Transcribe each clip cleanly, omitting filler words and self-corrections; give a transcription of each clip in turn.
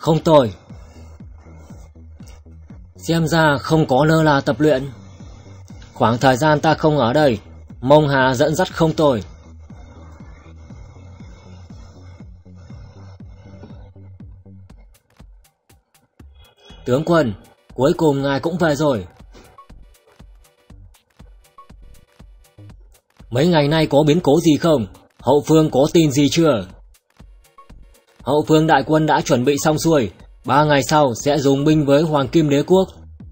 Không tồi. Xem ra không có lơ là tập luyện. Khoảng thời gian ta không ở đây, Mông Hà dẫn dắt không tồi. Tướng quân, cuối cùng ngài cũng về rồi. Mấy ngày nay có biến cố gì không? Hậu phương có tin gì chưa? Hậu phương đại quân đã chuẩn bị xong xuôi, 3 ngày sau sẽ dùng binh với Hoàng Kim Đế Quốc.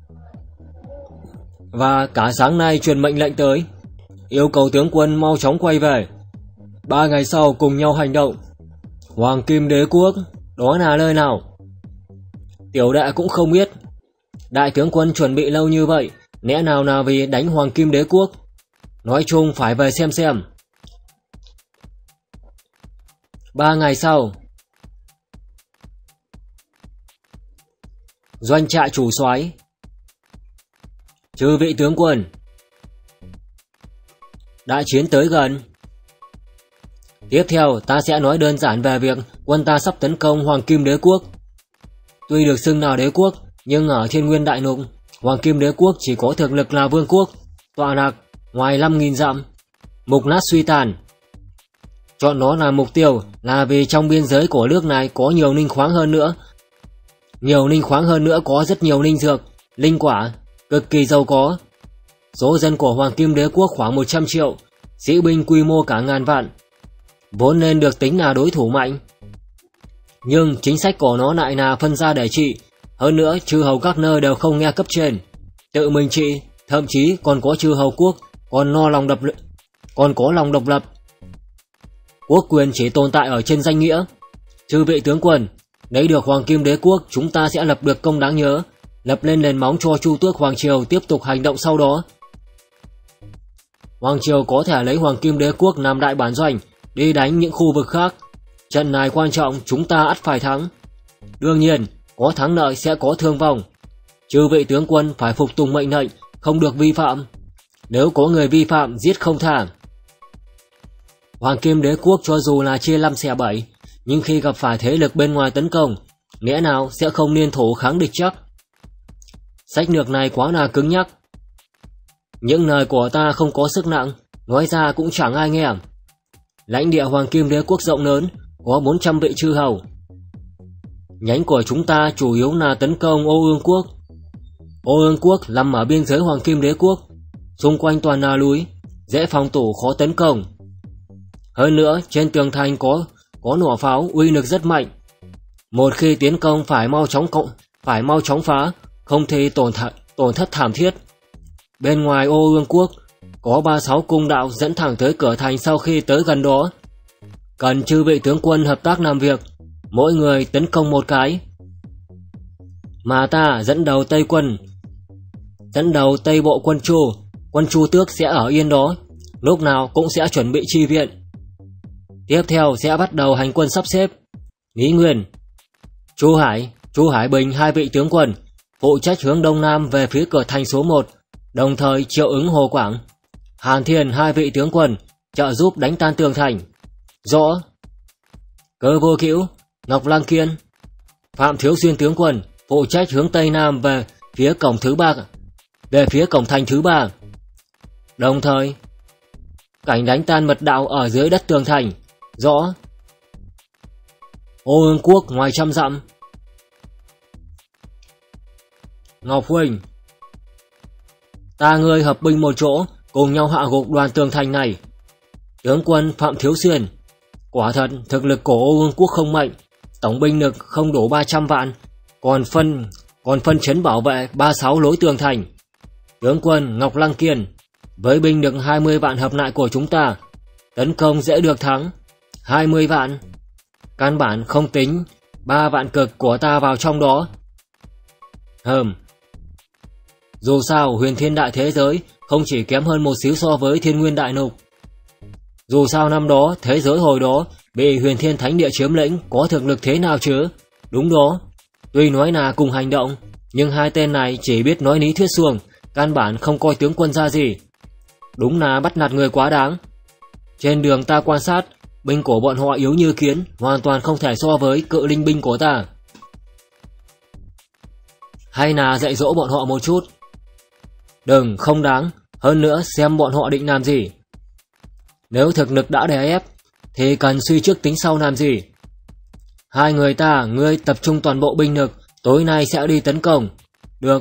Và cả sáng nay truyền mệnh lệnh tới, yêu cầu tướng quân mau chóng quay về. 3 ngày sau cùng nhau hành động. Hoàng Kim Đế Quốc, đó là nơi nào? Tiểu đệ cũng không biết. Đại tướng quân chuẩn bị lâu như vậy, lẽ nào là vì đánh Hoàng Kim Đế Quốc? Nói chung phải về xem. 3 ngày sau, doanh trại chủ soái. Chư vị tướng quân, đại chiến tới gần. Tiếp theo ta sẽ nói đơn giản về việc quân ta sắp tấn công Hoàng Kim Đế Quốc. Tuy được xưng là đế quốc, nhưng ở Thiên Nguyên Đại Lục, Hoàng Kim Đế Quốc chỉ có thực lực là vương quốc, tọa lạc ngoài 5.000 dặm, mục nát suy tàn. Chọn nó là mục tiêu là vì trong biên giới của nước này có nhiều linh khoáng hơn nữa. Nhiều linh khoáng hơn nữa có rất nhiều linh dược, linh quả, cực kỳ giàu có. Số dân của Hoàng Kim Đế Quốc khoảng 100 triệu, sĩ binh quy mô cả ngàn vạn, vốn nên được tính là đối thủ mạnh. Nhưng chính sách của nó lại là phân ra để trị. Hơn nữa chư hầu các nơi đều không nghe cấp trên, tự mình trị, thậm chí còn có chư hầu quốc còn có lòng độc lập. Quốc quyền chỉ tồn tại ở trên danh nghĩa. Chư vị tướng quân, lấy được Hoàng Kim Đế Quốc, chúng ta sẽ lập được công đáng nhớ, lập lên nền móng cho Chu Tước Hoàng Triều tiếp tục hành động sau đó. Hoàng Triều có thể lấy Hoàng Kim Đế Quốc làm đại bản doanh, đi đánh những khu vực khác. Trận này quan trọng, chúng ta ắt phải thắng. Đương nhiên, có thắng lợi sẽ có thương vong. Chư vị tướng quân phải phục tùng mệnh lệnh, không được vi phạm. Nếu có người vi phạm, giết không tha. Hoàng Kim Đế Quốc cho dù là chia 5 xẻ 7, nhưng khi gặp phải thế lực bên ngoài tấn công, nghĩa nào sẽ không liên thủ kháng địch chắc. Sách lược này quá là cứng nhắc. Những lời của ta không có sức nặng, nói ra cũng chẳng ai nghe. Lãnh địa Hoàng Kim Đế Quốc rộng lớn, có 400 vị chư hầu. Nhánh của chúng ta chủ yếu là tấn công Ô Ương Quốc. Ô Ương Quốc nằm ở biên giới Hoàng Kim Đế Quốc, xung quanh toàn là núi, dễ phòng thủ khó tấn công. Hơn nữa trên tường thành có nỏ pháo uy lực rất mạnh. Một khi tiến công phải mau chóng phá, không thì tổn thất thảm thiết. Bên ngoài Ô Ương Quốc có 36 cung đạo dẫn thẳng tới cửa thành. Sau khi tới gần đó, cần chư vị tướng quân hợp tác làm việc, mỗi người tấn công một cái. Mà ta dẫn đầu Tây Bộ quân Chu Tước sẽ ở yên đó, lúc nào cũng sẽ chuẩn bị chi viện. Tiếp theo sẽ bắt đầu hành quân sắp xếp. Lý Nguyên, Chu Hải Bình, hai vị tướng quân phụ trách hướng đông nam về phía cửa thành số 1, đồng thời triệu ứng Hồ Quảng, Hàn Thiên, hai vị tướng quân trợ giúp đánh tan tường thành. Rõ. Cơ Vô Cữu, Ngọc Lăng Kiên, Phạm Thiếu Xuyên tướng quân phụ trách hướng tây nam về phía cổng thành thứ 3. Đồng thời cảnh đánh tan mật đạo ở dưới đất tường thành. Rõ. Ô Ương Quốc ngoài 100 dặm. Ngọc Huynh, ta ngươi hợp binh một chỗ, cùng nhau hạ gục đoàn tường thành này. Tướng quân Phạm Thiếu Xuyên, quả thật thực lực của Ô Ương Quốc không mạnh, tổng binh lực không đủ 300 vạn, còn phân trấn bảo vệ 36 lối tường thành. Tướng quân Ngọc Lăng Kiên, với binh lực 20 vạn hợp lại của chúng ta, tấn công dễ được thắng. 20 vạn, căn bản không tính 3 vạn cực của ta vào trong đó. Dù sao Huyền Thiên Đại Thế Giới không chỉ kém hơn một xíu so với Thiên Nguyên Đại Lục. Dù sao năm đó thế giới hồi đó bị Huyền Thiên Thánh Địa chiếm lĩnh, có thực lực thế nào chứ? Đúng đó, tuy nói là cùng hành động, nhưng hai tên này chỉ biết nói lý thuyết suông, căn bản không coi tướng quân ra gì. Đúng là bắt nạt người quá đáng. Trên đường ta quan sát, binh của bọn họ yếu như kiến, hoàn toàn không thể so với cự linh binh của ta. hay là dạy dỗ bọn họ một chút? Đừng, không đáng. Hơn nữa xem bọn họ định làm gì. Nếu thực lực đã đè ép thì cần suy trước tính sau làm gì? Hai người ta, ngươi tập trung toàn bộ binh lực, tối nay sẽ đi tấn công. Được.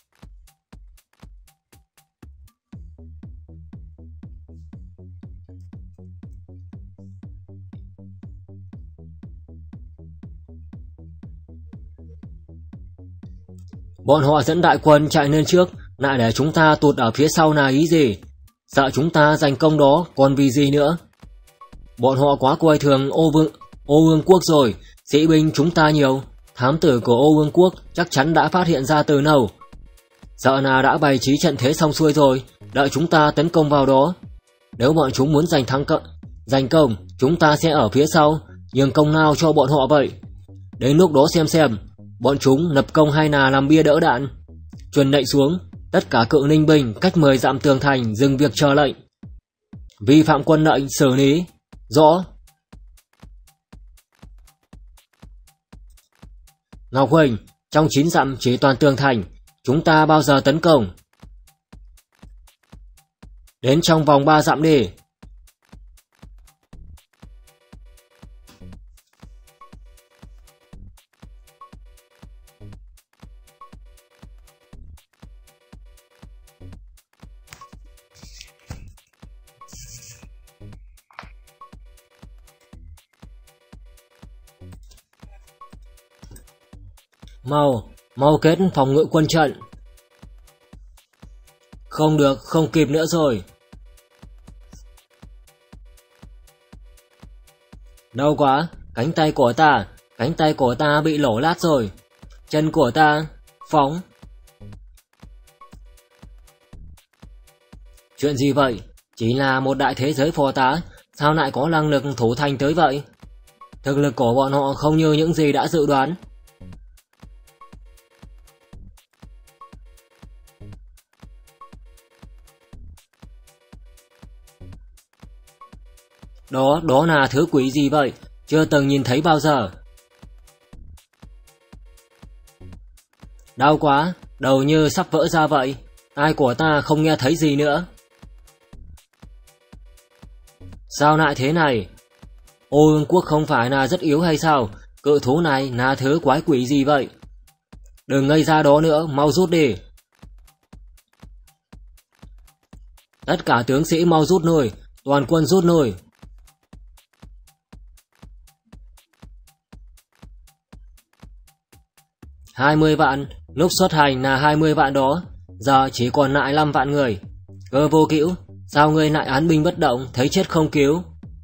Bọn họ dẫn đại quân chạy lên trước, lại để chúng ta tụt ở phía sau là ý gì? Sợ chúng ta giành công đó còn vì gì nữa? Bọn họ quá coi thường Ô Vương quốc rồi. Sĩ binh chúng ta nhiều, thám tử của Ô Vương quốc chắc chắn đã phát hiện ra từ lâu. Sợ là đã bày trí trận thế xong xuôi rồi, đợi chúng ta tấn công vào đó. Nếu bọn chúng muốn giành công, chúng ta sẽ ở phía sau, nhường công lao cho bọn họ vậy. Đến lúc đó xem bọn chúng lập công hay là làm bia đỡ đạn. Truyền lệnh xuống, tất cả cự ninh binh cách 10 dặm tường thành dừng việc chờ lệnh. Vi phạm quân lệnh xử lý. Rõ. Ngọc Huỳnh, trong 9 dặm chỉ toàn tường thành, chúng ta bao giờ tấn công? Đến trong vòng 3 dặm đi. Mau kết phòng ngự quân trận. Không được, không kịp nữa rồi. Đau quá, cánh tay của ta bị lổ lát rồi. Chân của ta, phóng. Chuyện gì vậy? Chỉ là một đại thế giới phò tá, sao lại có năng lực thủ thành tới vậy? Thực lực của bọn họ không như những gì đã dự đoán. Đó là thứ quỷ gì vậy? Chưa từng nhìn thấy bao giờ. Đau quá, đầu như sắp vỡ ra vậy. Tai của ta không nghe thấy gì nữa. Sao lại thế này? Ô Vương quốc không phải là rất yếu hay sao? Cự thú này là thứ quái quỷ gì vậy? Đừng ngây ra đó nữa, mau rút đi. Tất cả tướng sĩ mau rút lui, toàn quân rút lui. 20 vạn, lúc xuất hành là 20 vạn đó, giờ chỉ còn lại 5 vạn người. Cơ Vô Cữu, sao ngươi lại án binh bất động, thấy chết không cứu?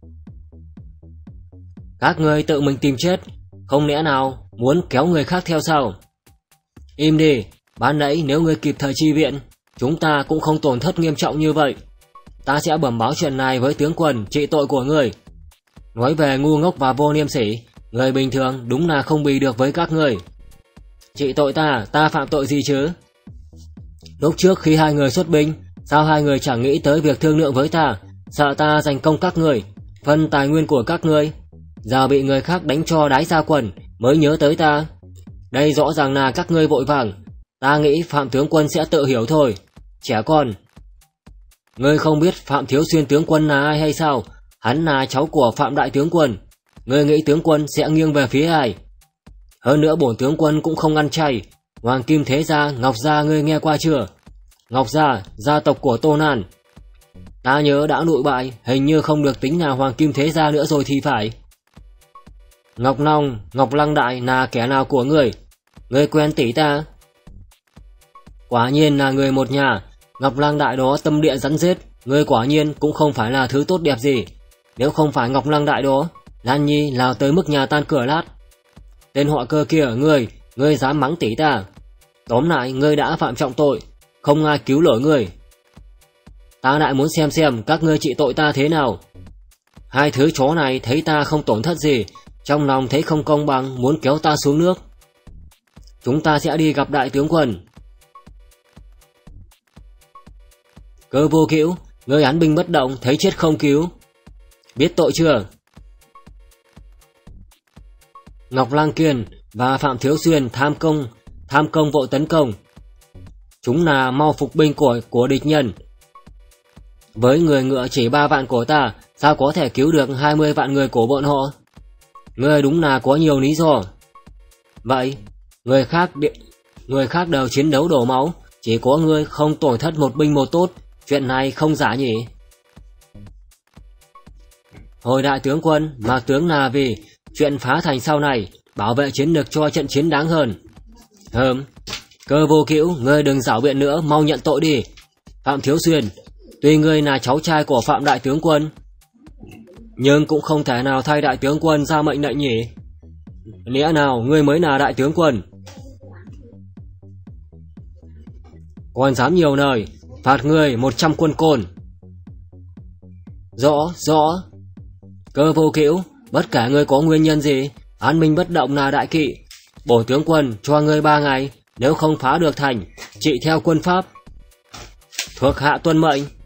Các ngươi tự mình tìm chết, không lẽ nào muốn kéo người khác theo sao? Im đi, ban nãy nếu ngươi kịp thời chi viện, chúng ta cũng không tổn thất nghiêm trọng như vậy. Ta sẽ bẩm báo chuyện này với tướng quân trị tội của ngươi. Nói về ngu ngốc và vô liêm sỉ, người bình thường đúng là không bì được với các ngươi. Trị tội ta phạm tội gì chứ? Lúc trước khi hai người xuất binh, sao hai người chẳng nghĩ tới việc thương lượng với ta, sợ ta giành công các ngươi, phân tài nguyên của các ngươi. Giờ bị người khác đánh cho đái ra quần mới nhớ tới ta. Đây rõ ràng là các ngươi vội vàng. Ta nghĩ Phạm tướng quân sẽ tự hiểu thôi. Trẻ con. Ngươi không biết Phạm Thiếu Xuyên tướng quân là ai hay sao? Hắn là cháu của Phạm đại tướng quân. Ngươi nghĩ tướng quân sẽ nghiêng về phía ai? Hơn nữa bổn tướng quân cũng không ăn chay. Hoàng Kim Thế Gia, Ngọc Gia ngươi nghe qua chưa? Ngọc Gia, gia tộc của Tô Nan. Ta nhớ đã nội bại, hình như không được tính là Hoàng Kim Thế Gia nữa rồi thì phải. Ngọc Long, Ngọc Lăng Đại là kẻ nào của ngươi? Ngươi quen tỷ ta? Quả nhiên là người một nhà. Ngọc Lăng Đại đó tâm địa rắn rết, ngươi quả nhiên cũng không phải là thứ tốt đẹp gì. Nếu không phải Ngọc Lăng Đại đó, Lan Nhi lao tới mức nhà tan cửa lát. Tên họ Cơ kia, ngươi dám mắng tỷ ta? Tóm lại, ngươi đã phạm trọng tội, không ai cứu lỗi ngươi. Ta lại muốn xem các ngươi trị tội ta thế nào. Hai thứ chó này thấy ta không tổn thất gì, trong lòng thấy không công bằng, muốn kéo ta xuống nước. Chúng ta sẽ đi gặp đại tướng quân. Cơ Vô Cữu, ngươi án binh bất động, thấy chết không cứu. Biết tội chưa? Ngọc Lang Kiên và Phạm Thiếu Xuyên tham công vội tấn công. Chúng là mau phục binh của địch nhân. Với người ngựa chỉ 3 vạn của ta, sao có thể cứu được 20 vạn người của bọn họ? Ngươi đúng là có nhiều lý do. Vậy, người khác đều chiến đấu đổ máu, chỉ có ngươi không tổn thất một binh một tốt, chuyện này không giả nhỉ? Hồi đại tướng quân, Mạc tướng là vì chuyện phá thành sau này, bảo vệ chiến lược cho trận chiến đáng hơn. Cơ Vô Cữu, ngươi đừng giảo biện nữa, mau nhận tội đi. Phạm Thiếu Xuyên, tuy ngươi là cháu trai của Phạm đại tướng quân, nhưng cũng không thể nào thay đại tướng quân ra mệnh lệnh nhỉ? Lẽ nào ngươi mới là đại tướng quân? Còn dám nhiều lời, phạt ngươi 100 quân côn. Rõ. Cơ Vô Cữu, bất kể ngươi có nguyên nhân gì, an minh bất động là đại kỵ. Bổn tướng quân cho ngươi 3 ngày, nếu không phá được thành, trị theo quân pháp. Thuộc hạ tuân mệnh.